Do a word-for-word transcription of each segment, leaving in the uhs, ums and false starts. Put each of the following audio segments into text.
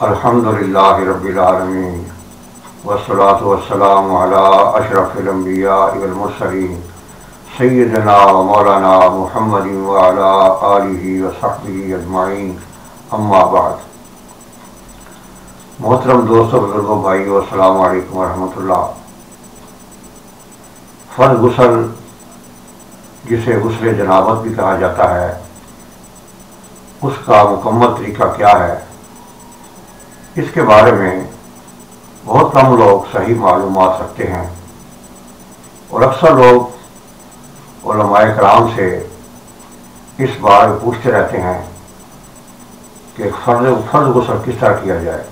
الحمدللہ رب العالمین والصلاة والسلام علی اشرف الانبیاء والمرسلین سیدنا و مولانا محمد وعلی آلہ وصحبہ اجمعین، اما بعد۔ محترم دوستو، بزرگوں، بھائیو، السلام علیکم ورحمۃ اللہ۔ فرض غسل، جسے غسل جنابت بھی کہا جاتا ہے، اس کا مکمل طریقہ کیا ہے، اس کے بارے میں بہت کم لوگ صحیح معلومات رکھتے ہیں، اور اکثر لوگ علماء کرام سے اس بارے میں پوچھتے رہتے ہیں کہ فرض فرض غسل کس طرح کیا جائے۔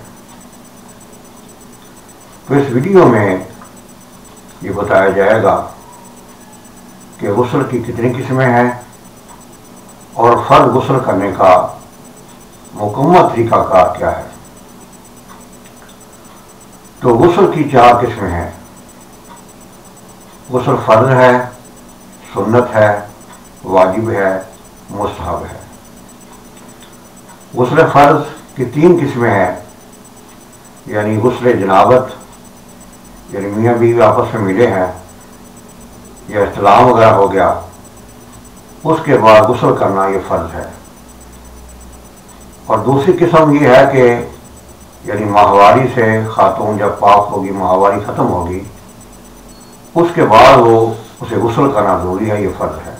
تو اس ویڈیو میں یہ بتایا جائے گا کہ غسل کی کتنی قسمیں ہیں اور فرض غسل کرنے کا مکمل طریقہ کار کیا ہے۔ تو غسل کی چار قسمیں ہیں۔ غسل فرض ہے، سنت ہے، واجب ہے، مستحب ہے۔ غسل فرض کی تین قسمیں ہیں، یعنی غسل جنابت، یعنی میاں بیوی آپس میں ملے ہیں یا احتلام وغیرہ ہو گیا، اس کے بعد غسل کرنا یہ فرض ہے۔ اور دوسری قسم یہ ہے کہ یعنی ماہواری سے خاتون جب پاک ہوگی، ماہواری ختم ہوگی، اس کے بعد وہ اسے غسل کرنا ضروری ہے، یہ فرض ہے۔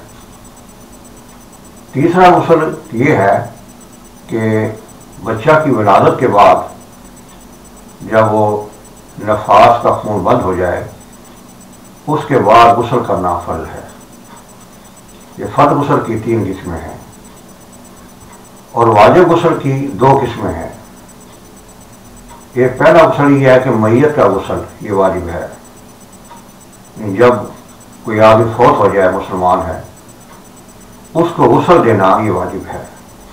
تیسرا غسل یہ ہے کہ بچہ کی ولادت کے بعد جب وہ نفاس کا خون بند ہو جائے، اس کے بعد غسل کرنا فرض ہے۔ یہ فرض غسل کی تین قسمیں ہیں، اور واجب غسل کی دو قسمیں ہیں۔ یہ پہلا غسل یہ ہے کہ میت کا غسل، یہ واجب ہے، جب کوئی آدمی فوت ہو جائے، مسلمان ہے، اس کو غسل دینا یہ واجب ہے۔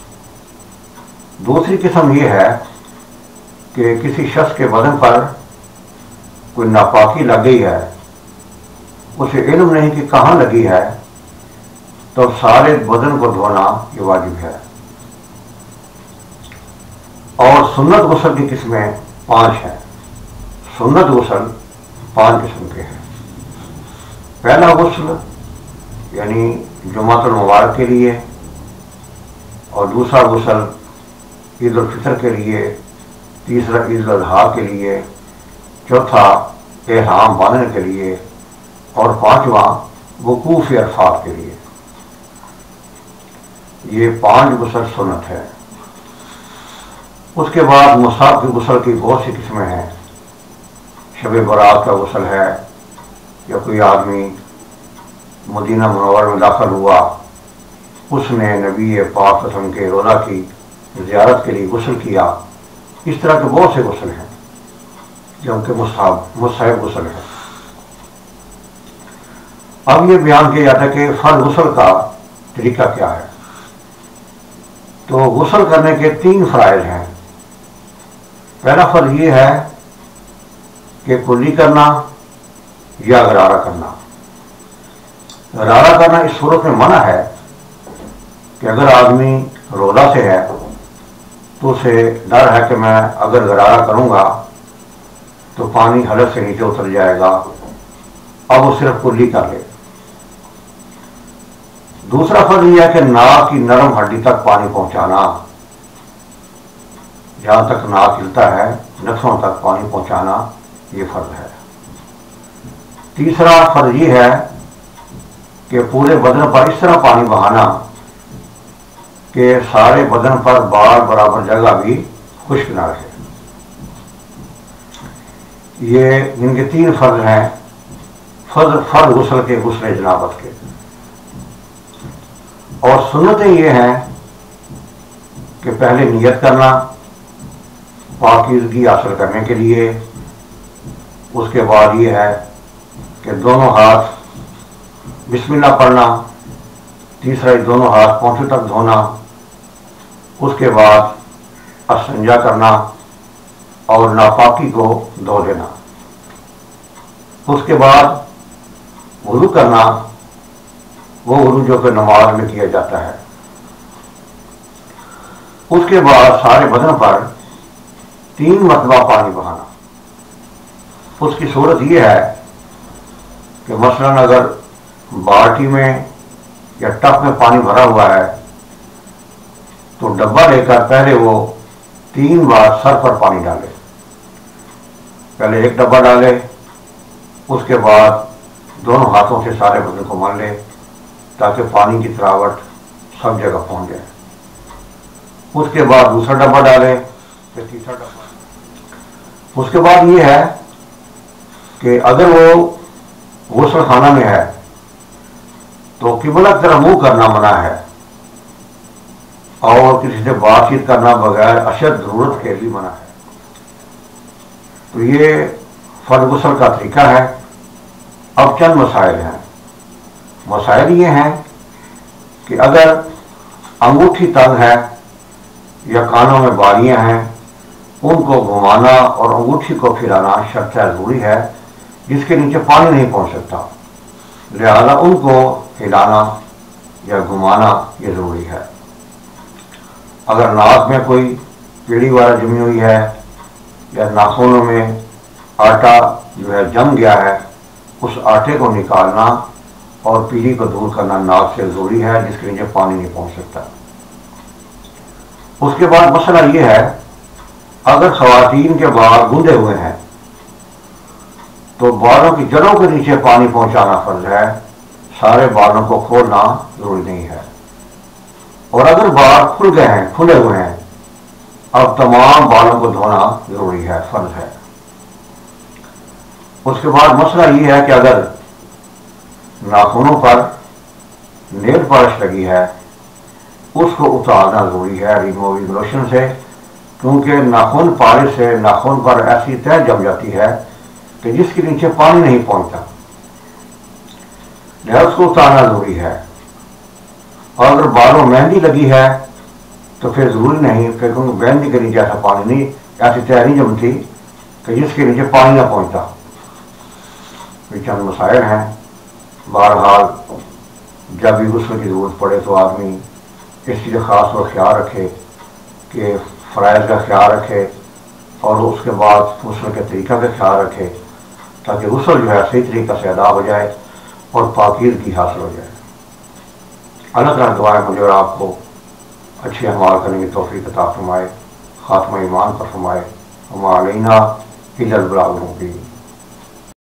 دوسری قسم یہ ہے کہ کسی شخص کے بدن پر کوئی ناپاکی لگ گئی ہے، اسے علم نہیں کہ کہاں لگی ہے، تو سارے بدن کو دھونا یہ واجب ہے۔ اور سنت غسل کی قسمیں پانچ ہیں۔ سنت غسل پانچ قسم کے ہیں۔ پہلا غسل یعنی جمعۃ المبارک کے لیے، اور دوسرا غسل عید الفطر کے لیے، تیسرا عید الاضحیٰ کے لیے، چوتھا احرام باندھنے کے لیے، اور پانچواں وقوف عرفات کے لیے۔ یہ پانچ غسل سنت ہے۔ اس کے بعد مستحب کی غسل کی بہت سی قسمیں ہیں۔ شب برات کا غسل ہے، یا کوئی آدمی مدینہ منورہ میں داخل ہوا، اس نے نبی پاک صلی اللہ علیہ وسلم کے روضہ کی زیارت کے لیے غسل کیا۔ اس طرح کے بہت سے غسل ہیں جو ان کے مستحب مستحب غسل ہے۔ اب یہ بیان کیا جاتا ہے کہ فرض غسل کا طریقہ کیا ہے۔ تو غسل کرنے کے تین فرائض ہیں۔ پہلا فرض یہ ہے کہ کلی کرنا یا غرارہ کرنا۔ غرارہ کرنا اس صورت میں منع ہے کہ اگر آدمی روضہ سے ہے تو اسے ڈر ہے کہ میں اگر غرارہ کروں گا تو پانی حلق سے نیچے اتر جائے گا، اب وہ صرف کلی کر لے۔ دوسرا فرض یہ ہے کہ ناک کی نرم ہڈی تک پانی پہنچانا، جہاں تک ناک ہلتا ہے نسوں تک پانی پہنچانا، یہ فرض ہے۔ تیسرا فرض یہ ہے کہ پورے بدن پر اس طرح پانی بہانا کہ سارے بدن پر بال برابر جگہ بھی خشک نہ رہے۔ یہ ان کے تین فرض ہیں فرض فرض غسل کے، غسل جنابت کے۔ اور سنتیں یہ ہیں کہ پہلے نیت کرنا پاکیزگی حاصل کرنے کے لیے، اس کے بعد یہ ہے کہ دونوں ہاتھ بسم اللہ پڑھنا، تیسرا دونوں ہاتھ پونچھوں تک دھونا، اس کے بعد استنجا کرنا اور ناپاکی کو دھو دینا، اس کے بعد وضو کرنا، وہ وضو جو کہ نماز میں کیا جاتا ہے۔ اس کے بعد سارے بدن پر تین مرتبہ پانی بہانا۔ اس کی صورت یہ ہے کہ مثلاً اگر بالٹی میں یا ٹپ میں پانی بھرا ہوا ہے تو ڈبہ لے کر پہلے وہ تین بار سر پر پانی ڈالے، پہلے ایک ڈبہ ڈالے، اس کے بعد دونوں ہاتھوں سے سارے بدن کو مل لے تاکہ پانی کی تراوٹ سب جگہ پہنچ جائے۔ اس کے بعد دوسرا ڈبہ ڈالے، پھر تیسرا ڈبہ۔ اس کے بعد یہ ہے کہ اگر وہ غسل خانہ میں ہے تو قبلہ کی طرف منہ کرنا منع ہے، اور کسی سے بات چیت کرنا بغیر اشد ضرورت کے بھی منع ہے۔ تو یہ فرض غسل کا طریقہ ہے۔ اب چند مسائل ہیں۔ مسائل یہ ہیں کہ اگر انگوٹھی تنگ ہے یا کانوں میں بالیاں ہیں، ان کو گھمانا اور انگوٹھی کو پھرانا شرط ضروری ہے، جس کے نیچے پانی نہیں پہنچ سکتا، لہذا ان کو ہلانا یا گھمانا یہ ضروری ہے۔ اگر ناک میں کوئی پیڑی وغیرہ جمی ہوئی ہے یا ناخنوں میں آٹا جو ہے جم گیا ہے، اس آٹے کو نکالنا اور پیڑی کو دور کرنا ناک سے ضروری ہے، جس کے نیچے پانی نہیں پہنچ سکتا۔ اس کے بعد مسئلہ یہ ہے، اگر خواتین کے بال گندے ہوئے ہیں تو بالوں کی جڑوں کے نیچے پانی پہنچانا فرض ہے، سارے بالوں کو کھولنا ضروری نہیں ہے۔ اور اگر بال کھل گئے ہیں، کھلے ہوئے ہیں، اب تمام بالوں کو دھونا ضروری ہے، فرض ہے۔ اس کے بعد مسئلہ یہ ہے کہ اگر ناخنوں پر نیل پالش لگی ہے، اس کو اتارنا ضروری ہے ریموونگ لوشن سے، کیونکہ ناخن پالش سے ناخن پر ایسی تہ جم جاتی ہے کہ جس کے نیچے پانی نہیں پہنچتا، لہذا اس کو اتارنا ضروری ہے۔ اور اگر بالوں مہندی لگی ہے تو پھر ضروری نہیں، کیونکہ مہندی کے نیچے ایسا پانی نہیں، ایسی تہ نہیں جمتی کہ جس کے نیچے پانی نہ پہنچتا۔ یہ چند مسائل ہیں۔ بہرحال جب بھی غسل کی ضرورت پڑے تو آدمی اس چیز کا خاص طور خیال رکھے کہ فرائض کا خیال رکھے، اور اس کے بعد غسل کے طریقہ کا خیال رکھے، تاکہ غسل جو ہے صحیح طریقہ سے ادا ہو جائے اور پاکیزگی حاصل ہو جائے۔ اللہ تعالیٰ دعائیں مجھے اور آپ کو اچھے اعمال کرنے کی توفیق عطا فرمائے، خاتمہ ایمان پر فرمائے۔ وما علینا الا البلاغ المبین۔